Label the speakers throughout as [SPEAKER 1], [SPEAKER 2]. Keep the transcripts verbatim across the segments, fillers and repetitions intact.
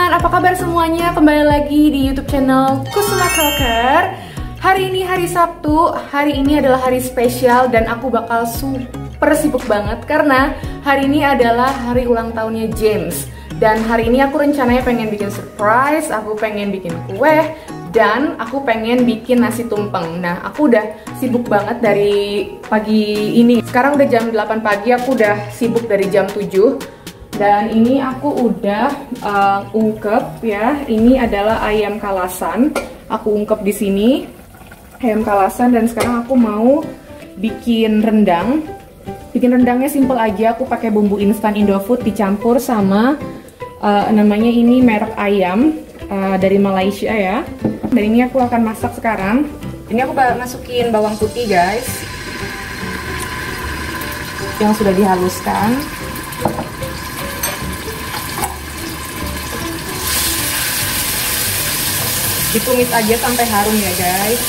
[SPEAKER 1] teman-teman, apa kabar semuanya? Kembali lagi di YouTube channel Kusuma Crocker. Hari ini hari Sabtu, hari ini adalah hari spesial dan aku bakal super sibuk banget karena hari ini adalah hari ulang tahunnya James. Dan hari ini aku rencananya pengen bikin surprise, aku pengen bikin kue, dan aku pengen bikin nasi tumpeng. Nah, aku udah sibuk banget dari pagi ini. Sekarang udah jam delapan pagi, aku udah sibuk dari jam tujuh. Dan ini aku udah uh, ungkep ya. Ini adalah ayam kalasan. Aku ungkep di sini ayam kalasan dan sekarang aku mau bikin rendang. Bikin rendangnya simple aja. Aku pakai bumbu instan Indofood dicampur sama uh, namanya ini merek ayam uh, dari Malaysia ya. Dan ini aku akan masak sekarang. Ini aku masukin bawang putih guys, yang sudah dihaluskan. Ditumis aja sampai harum ya guys.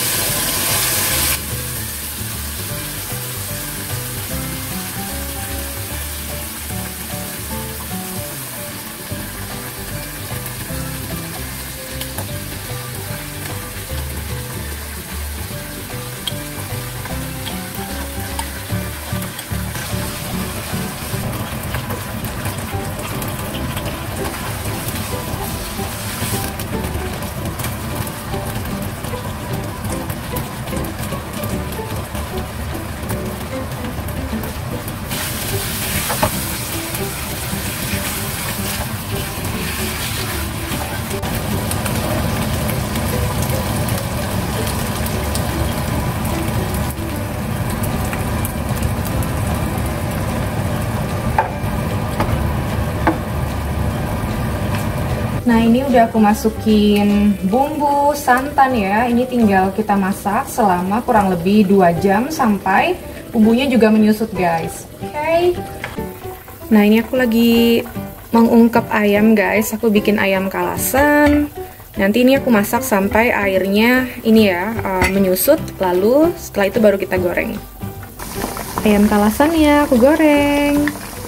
[SPEAKER 1] Nah, ini udah aku masukin bumbu santan ya. Ini tinggal kita masak selama kurang lebih dua jam sampai bumbunya juga menyusut guys. Oke okay. Nah, ini aku lagi mengungkep ayam guys. Aku bikin ayam kalasan. Nanti ini aku masak sampai airnya ini ya uh, menyusut. Lalu setelah itu baru kita goreng. Ayam kalasannya aku goreng.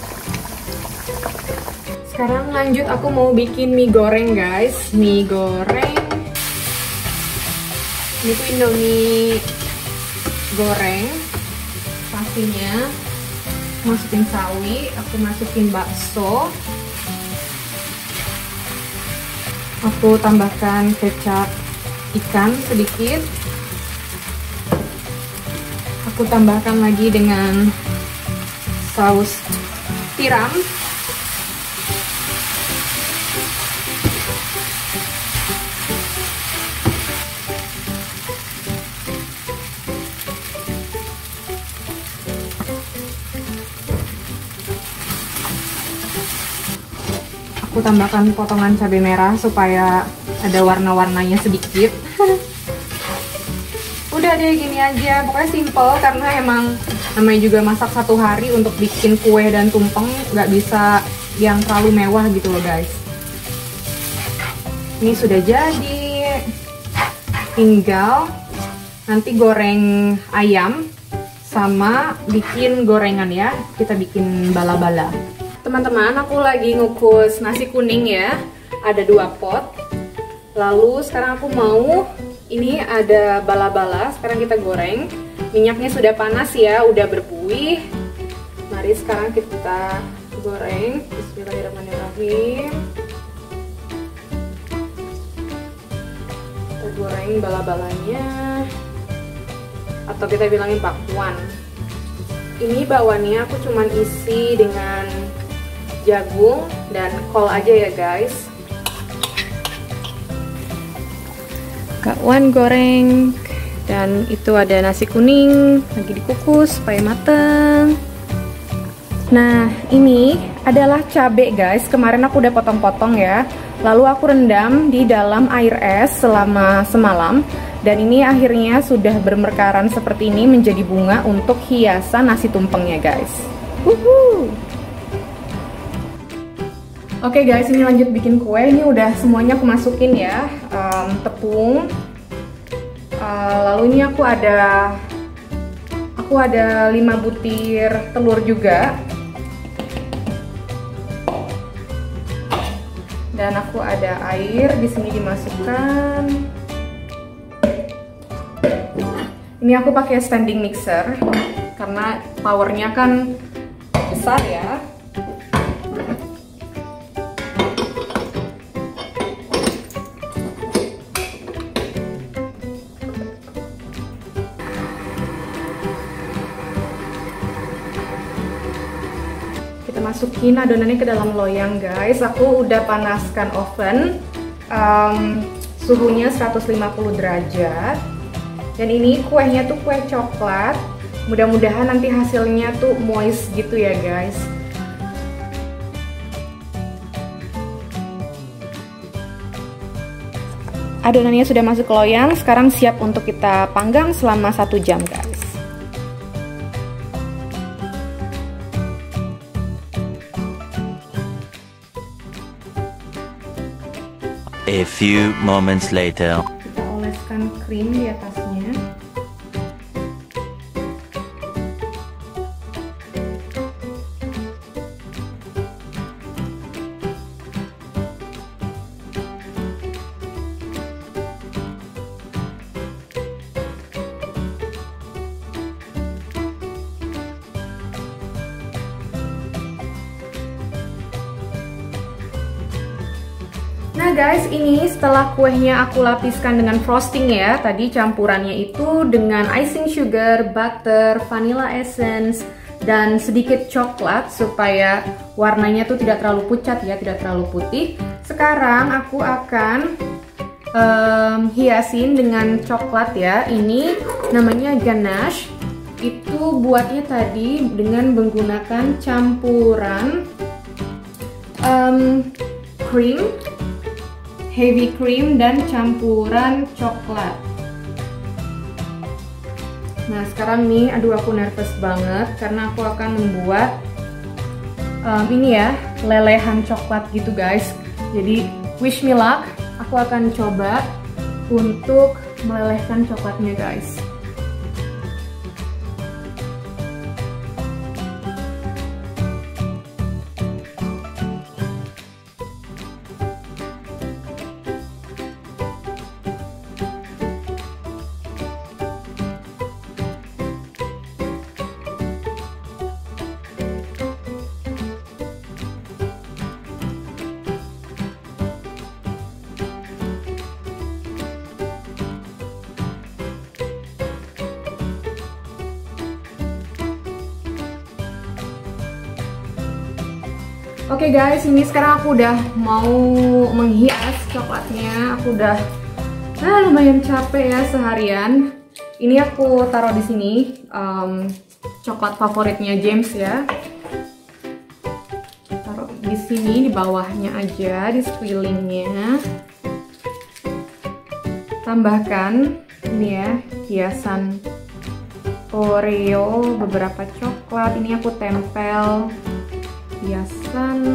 [SPEAKER 1] Sekarang lanjut, aku mau bikin mie goreng guys. Mie goreng. Ini tuh Indomie goreng. Pastinya masukin sawi, aku masukin bakso. Aku tambahkan kecap ikan sedikit. Aku tambahkan lagi dengan saus tiram. Aku tambahkan potongan cabai merah supaya ada warna-warnanya sedikit. Udah deh, gini aja, pokoknya simple karena emang namanya juga masak satu hari untuk bikin kue dan tumpeng, nggak bisa yang terlalu mewah gitu loh guys. Ini sudah jadi, tinggal nanti goreng ayam sama bikin gorengan ya. Kita bikin bala-bala. Teman-teman, aku lagi ngukus nasi kuning ya. Ada dua pot. Lalu sekarang aku mau, ini ada bala-bala. Sekarang kita goreng. Minyaknya sudah panas ya, udah berbuih. Mari sekarang kita goreng. Bismillahirrahmanirrahim. Kita goreng bala-balanya, atau kita bilangin bakwan. Ini bakwannya aku cuman isi dengan jagung dan kol aja ya guys. Bakwan goreng, dan itu ada nasi kuning lagi dikukus supaya mateng. Nah, ini adalah cabai guys. Kemarin aku udah potong-potong ya. Lalu aku rendam di dalam air es selama semalam. Dan ini akhirnya sudah bermekaran seperti ini menjadi bunga untuk hiasan nasi tumpengnya guys. Wuhu. Oke okay guys, ini lanjut bikin kue. Ini udah semuanya aku masukin ya, um, tepung. Uh, lalu ini aku ada, aku ada lima butir telur juga. Dan aku ada air di sini dimasukkan. Ini aku pakai standing mixer karena powernya kan besar ya. Masukin adonannya ke dalam loyang guys. Aku udah panaskan oven, um, suhunya seratus lima puluh derajat. Dan ini kuehnya tuh kue coklat. Mudah-mudahan nanti hasilnya tuh moist gitu ya guys. Adonannya sudah masuk ke loyang, sekarang siap untuk kita panggang selama satu jam guys.
[SPEAKER 2] A few moments later.
[SPEAKER 1] Kita oleskan krim di atasnya. Nah guys, ini setelah kuehnya aku lapiskan dengan frosting ya. Tadi campurannya itu dengan icing sugar, butter, vanilla essence, dan sedikit coklat supaya warnanya tuh tidak terlalu pucat ya, tidak terlalu putih. Sekarang aku akan um, hiasin dengan coklat ya. Ini namanya ganache. Itu buatnya tadi dengan menggunakan campuran um, cream, heavy cream, dan campuran coklat. Nah sekarang nih, aduh aku nervous banget karena aku akan membuat um, ini ya, lelehan coklat gitu guys. Jadi wish me luck, aku akan coba untuk melelehkan coklatnya guys. Oke okay guys, ini sekarang aku udah mau menghias coklatnya. Aku udah ah, lumayan capek ya seharian. Ini aku taruh di sini um, coklat favoritnya James ya. Taruh di sini di bawahnya aja, di sekelilingnya. Tambahkan ini ya hiasan Oreo, beberapa coklat. Ini aku tempel hiasan.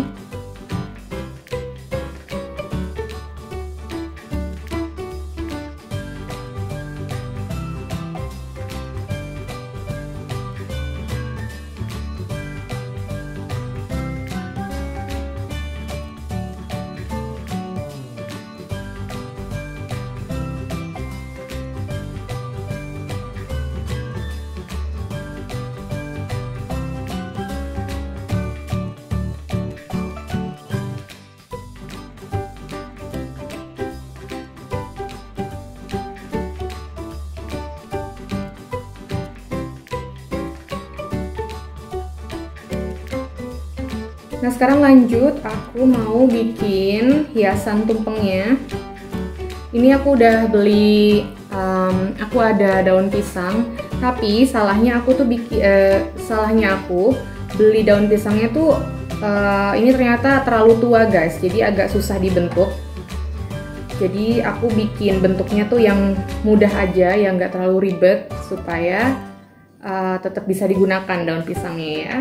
[SPEAKER 1] Nah sekarang lanjut, aku mau bikin hiasan tumpengnya. Ini aku udah beli, um, aku ada daun pisang. Tapi salahnya aku tuh bikin, uh, salahnya aku beli daun pisangnya tuh uh, ini ternyata terlalu tua guys. Jadi agak susah dibentuk. Jadi aku bikin bentuknya tuh yang mudah aja, yang nggak terlalu ribet supaya uh, tetap bisa digunakan daun pisangnya ya.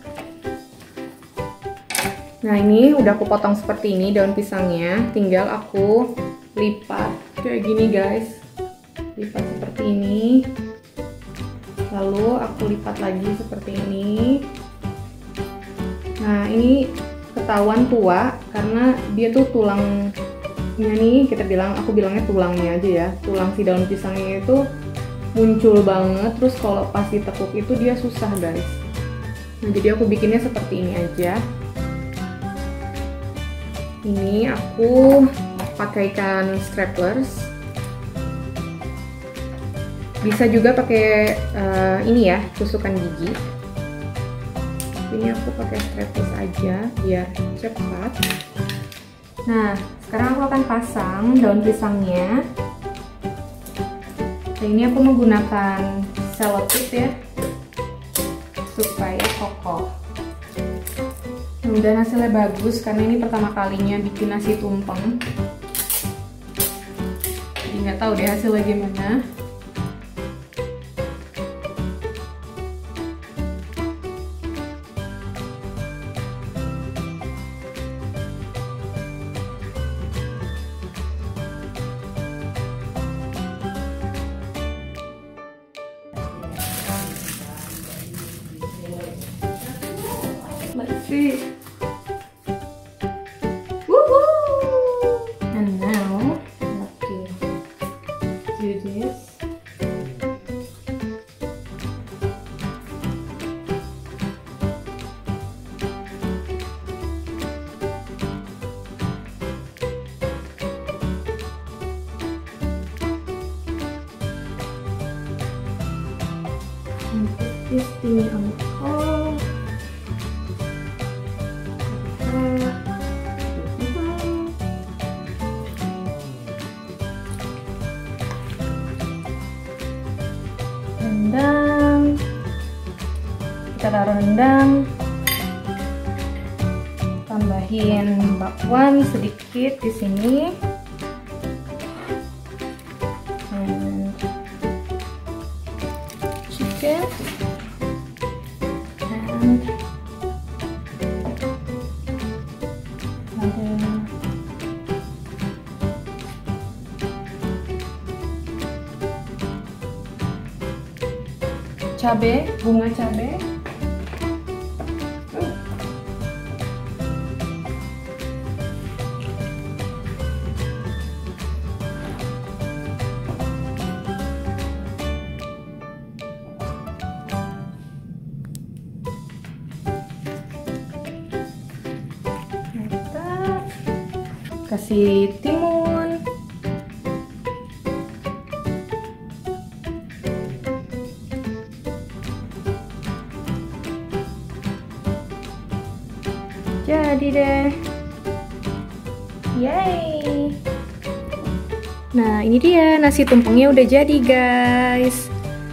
[SPEAKER 1] Nah ini udah aku potong seperti ini daun pisangnya, tinggal aku lipat kayak gini guys, lipat seperti ini, lalu aku lipat lagi seperti ini. Nah ini ketahuan tua karena dia tuh tulangnya nih, kita bilang, aku bilangnya tulangnya aja ya, tulang si daun pisangnya itu muncul banget, terus kalau pas ditekuk itu dia susah guys. Nah jadi aku bikinnya seperti ini aja. Ini aku pakaikan straplers. Bisa juga pakai uh, ini ya, tusukan gigi. Ini aku pakai strapless aja biar cepat. Nah, sekarang aku akan pasang daun pisangnya. Nah, ini aku menggunakan selotip ya, supaya kokoh. Mudah hasilnya bagus karena ini pertama kalinya bikin nasi tumpeng. Jadi nggak tahu deh hasilnya gimana.
[SPEAKER 3] Let's see.
[SPEAKER 1] Woohoo! And now I have to do this. And put this thing on the top. Rendang, kita taruh rendang, tambahin bakwan sedikit di sini, and chicken, and ada cabe, bunga cabe. Kita kasih timun. Jadi deh, yay! Nah ini dia nasi tumpengnya udah jadi guys.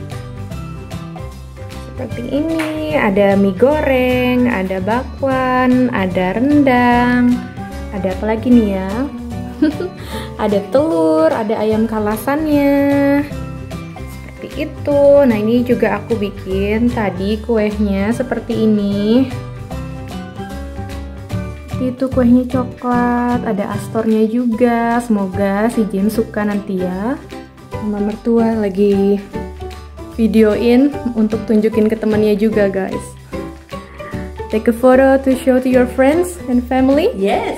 [SPEAKER 1] Seperti ini, ada mie goreng, ada bakwan, ada rendang, ada apa lagi nih ya? Ada telur, ada ayam kalasannya. Seperti itu. Nah ini juga aku bikin tadi kuehnya seperti ini. Itu kuehnya coklat, ada astornya juga. Semoga si Jim suka nanti ya. Mama mertua lagi videoin untuk tunjukin ke temannya juga guys. Take a photo to show to your friends and family.
[SPEAKER 3] Yes.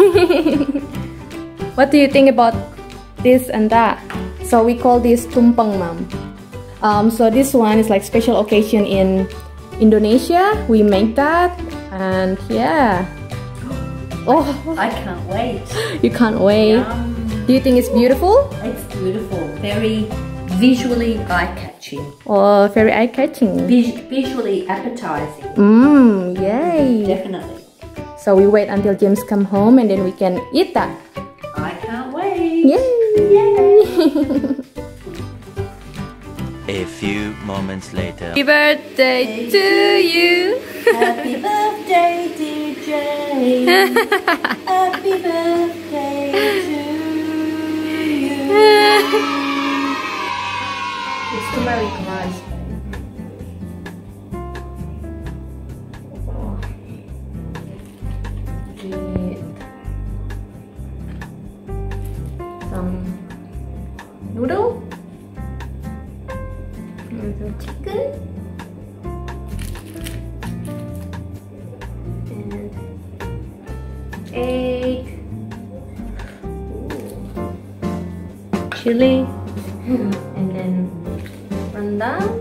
[SPEAKER 1] What do you think about this and that? So we call this tumpeng, Mom. Um, so this one is like special occasion in Indonesia. We make that, and yeah. Oh,
[SPEAKER 3] I can't wait.
[SPEAKER 1] You can't wait.
[SPEAKER 3] Yum.
[SPEAKER 1] Do you think it's beautiful?
[SPEAKER 3] It's beautiful. Very visually eye-catching.
[SPEAKER 1] Oh, very eye-catching.
[SPEAKER 3] Vis visually appetizing.
[SPEAKER 1] Mmm, yay.
[SPEAKER 3] Definitely.
[SPEAKER 1] So we wait until James come home and then we can eat that.
[SPEAKER 3] I can't wait.
[SPEAKER 1] Yay.
[SPEAKER 3] Yay.
[SPEAKER 2] A few moments later.
[SPEAKER 1] Happy birthday to you.
[SPEAKER 3] Happy birthday, D J. Happy birthday to you.
[SPEAKER 1] It's too Merry Christmas. With some noodle, little chicken, and
[SPEAKER 4] chili, and then rendang.